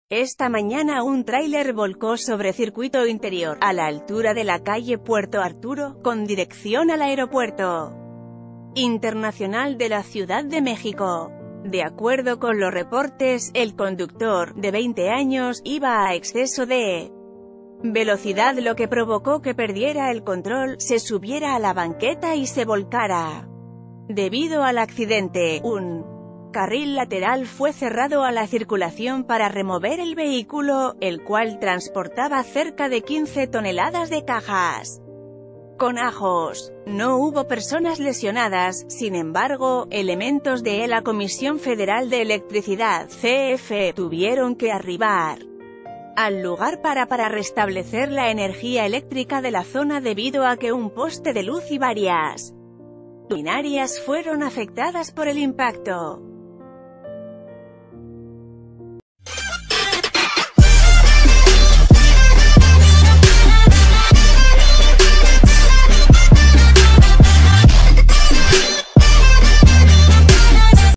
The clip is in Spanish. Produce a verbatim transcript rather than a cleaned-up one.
Esta mañana un tráiler volcó sobre circuito interior, a la altura de la calle Puerto Arturo, con dirección al Aeropuerto Internacional de la Ciudad de México. De acuerdo con los reportes, el conductor, de veinte años, iba a exceso de velocidad, lo que provocó que perdiera el control, se subiera a la banqueta y se volcara. Debido al accidente, un carril lateral fue cerrado a la circulación para remover el vehículo, el cual transportaba cerca de quince toneladas de cajas con ajos. No hubo personas lesionadas, sin embargo, elementos de la Comisión Federal de Electricidad, C F E, tuvieron que arribar al lugar para para restablecer la energía eléctrica de la zona debido a que un poste de luz y varias luminarias fueron afectadas por el impacto.